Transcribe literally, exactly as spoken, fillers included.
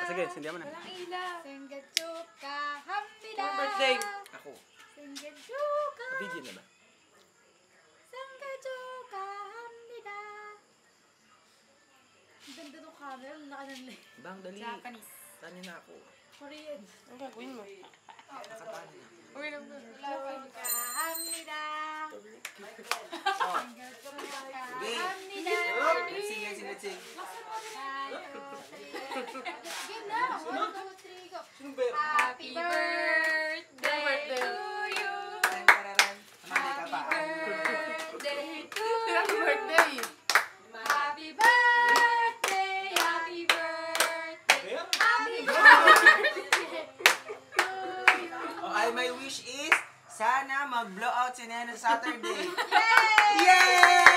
Sige, sindihan mo na. Walang ilaw. Senggachuka, hamnida. Happy birthday! Ako. Senggachuka. Video na ba? Senggachuka, hamnida. Ang ganda ng camera, ang laki ng lens. Bang, dali. Japanese. Tanya na ako. Korean. Ang gagawin mo? Nakatana na. Uy, lang doon. Senggachuka, hamnida. Oh. Senggachuka, Sige. hamnida. Let's sing, let's sing, let's sing. Game na. One, two, three, go. Happy birthday to you. Tararan. Amalay ka pa. Birthday to Happy birthday! Happy birthday, happy birthday, happy birthday to you. Okay, my wish is sana mag-blow out si Nena Saturday. Yay! Yay!